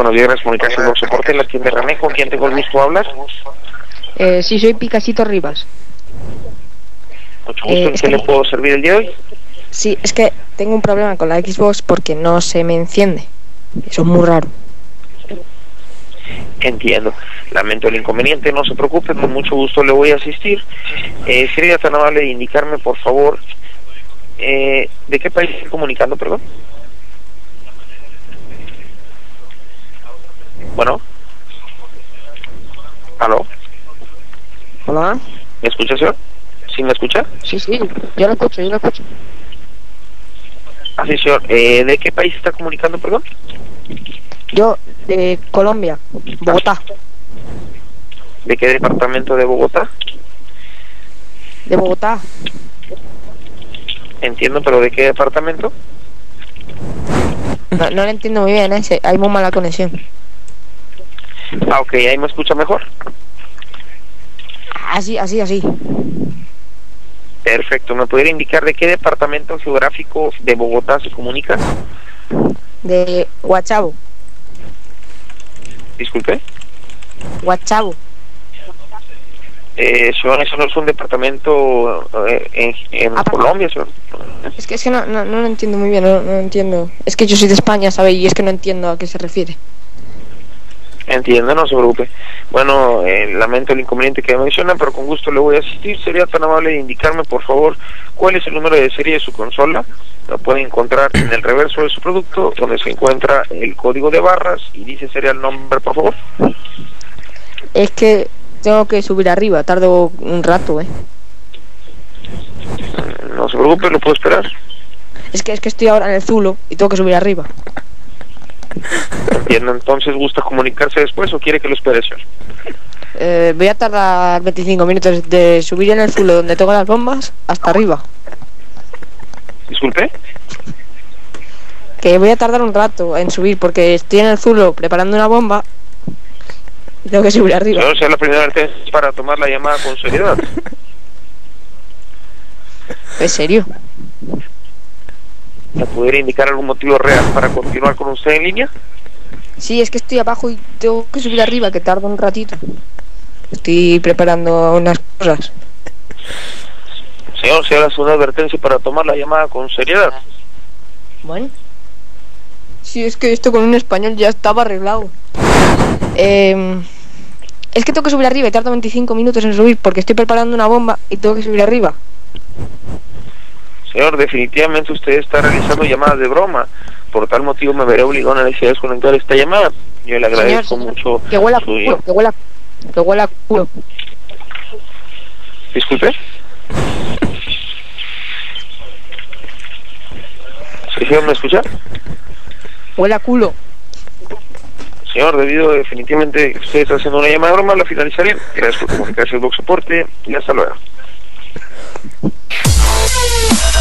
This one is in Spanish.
Buenos días, gracias por comunicarse con soporte en la tienda René. ¿Con quién tengo el gusto de hablar? Sí, soy Picasito Rivas. Mucho gusto, ¿en qué le puedo servir el día de hoy? Sí, es que tengo un problema con la Xbox porque no se me enciende. Eso es muy raro. Entiendo. Lamento el inconveniente, no se preocupe, con mucho gusto le voy a asistir. Sería tan amable de indicarme, por favor, ¿de qué país estoy comunicando, perdón? Bueno. ¿Aló? ¿Hola? ¿Me escucha, señor? ¿Sí me escucha? Sí, yo lo escucho, Ah, sí, señor. ¿De qué país está comunicando, perdón? Yo, de Colombia, Bogotá. ¿De qué departamento de Bogotá? De Bogotá. Entiendo, pero ¿de qué departamento? No lo entiendo muy bien, hay muy mala conexión. Ah, ok, ahí me escucha mejor. Así. Perfecto, ¿me pudiera indicar de qué departamento geográfico de Bogotá se comunica? De Guachabo. Disculpe. Guachabo. Señor, eso no es un departamento en Colombia, señor. Es que no lo entiendo muy bien, no entiendo. Es que yo soy de España, ¿sabe? Y es que no entiendo a qué se refiere. Entiendo, no se preocupe. Bueno, lamento el inconveniente que menciona, pero con gusto le voy a asistir. Sería tan amable de indicarme, por favor, cuál es el número de serie de su consola. Lo puede encontrar en el reverso de su producto, donde se encuentra el código de barras y dice serial number, por favor. Es que tengo que subir arriba, tardo un rato, No se preocupe, lo puedo esperar. Es que estoy ahora en el Zulo y tengo que subir arriba. Entiendo, entonces, ¿gusta comunicarse después o quiere que lo espere, señor? Voy a tardar 25 minutos de subir en el Zulo donde tengo las bombas hasta arriba. Disculpe. Que voy a tardar un rato en subir porque estoy en el Zulo preparando una bomba y tengo que subir arriba. Señor, sea la primera vez para tomar la llamada con seriedad. ¿Es serio? ¿Me pudiera indicar algún motivo real para continuar con usted en línea? Sí, es que estoy abajo y tengo que subir arriba, que tardo un ratito. Estoy preparando unas cosas. Señor, se hace una advertencia para tomar la llamada con seriedad. Bueno. Sí, es que esto con un español ya estaba arreglado. Es que tengo que subir arriba y tardo 25 minutos en subir porque estoy preparando una bomba y tengo que subir arriba. Señor, definitivamente usted está realizando llamadas de broma. Por tal motivo me veré obligado a desconectar esta llamada. Yo le agradezco mucho. Que huela a culo, que huela a culo. Disculpe. ¿Sí, señor, me escucha? Huele a culo. Señor, debido definitivamente que usted está haciendo una llamada de broma, la finalizaré. Gracias por comunicarse al Box Soporte y hasta luego.